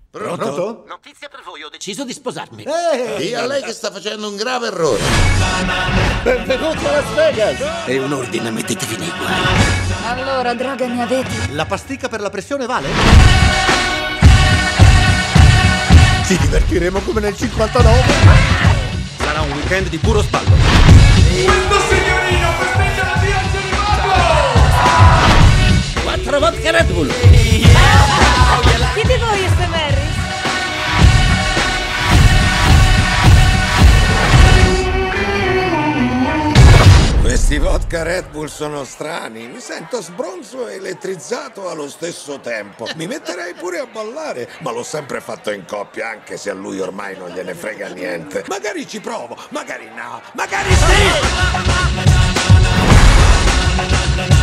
Pronto? Notizia per voi, ho deciso di sposarmi. Dia a lei che sta facendo un grave errore. Benvenuti a Las Vegas! È un ordine, mettetevi nei guai. Allora, droga ne avete? La pasticca per la pressione vale? Ci divertiremo come nel 59. Sarà un weekend di puro sballo. Questo signorino festeggia la Piazza di Mago! 4 vodka Red Bull. Chi di voi è Sam Harris? Questi vodka Red Bull sono strani. Mi sento sbronzo e elettrizzato allo stesso tempo. Mi metterei pure a ballare, ma l'ho sempre fatto in coppia, anche se a lui ormai non gliene frega niente. Magari ci provo, magari no, magari sì!